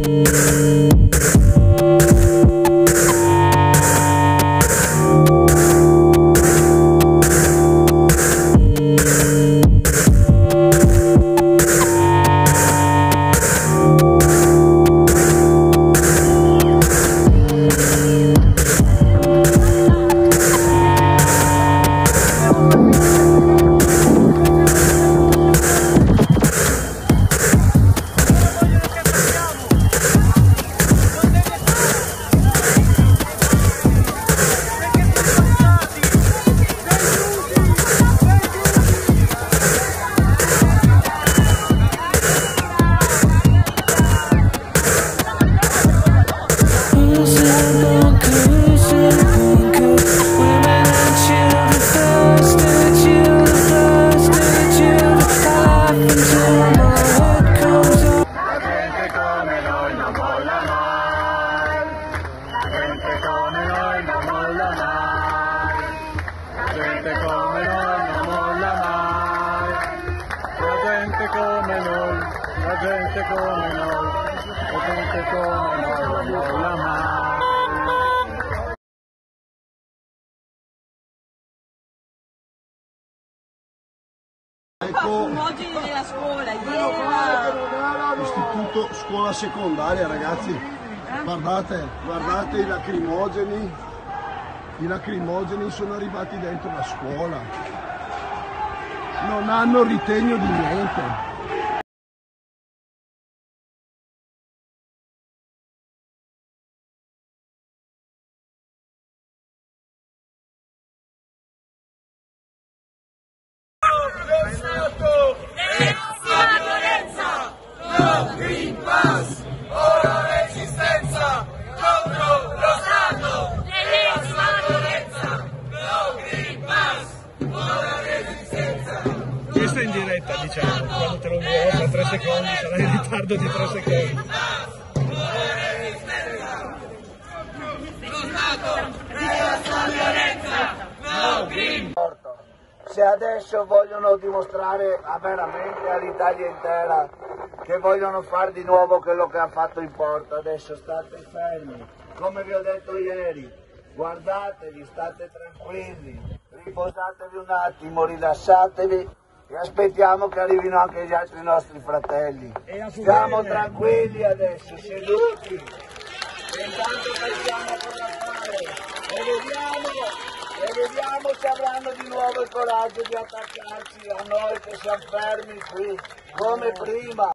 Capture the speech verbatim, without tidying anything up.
come noi, la gente come noi, la gente come noi non molla mai. Ecco, Oggi a scuola, ieri istituto, scuola secondaria, ragazzi, guardate, guardate i lacrimogeni, i lacrimogeni sono arrivati dentro la scuola, non hanno ritegno di niente. No Green Pass, ora resistenza contro lo Stato dell'ennesima violenza. No Green Pass, ora resistenza. Questo è in diretta, diciamo, quando te lo muovo fra tre secondi, sarà in ritardo di tre secondi. Ora resistenza. Lo Stato della violenza. No Green Pass. Se adesso vogliono dimostrare a veramente all'Italia intera che vogliono fare di nuovo quello che ha fatto in Porto, adesso state fermi, come vi ho detto ieri, guardatevi, state tranquilli, riposatevi un attimo, rilassatevi e aspettiamo che arrivino anche gli altri nostri fratelli. Stiamo tranquilli adesso, seduti, e intanto pensiamo cosa fare e vediamo. E vediamo se avranno di nuovo il coraggio di attaccarci a noi che siamo fermi qui, come prima.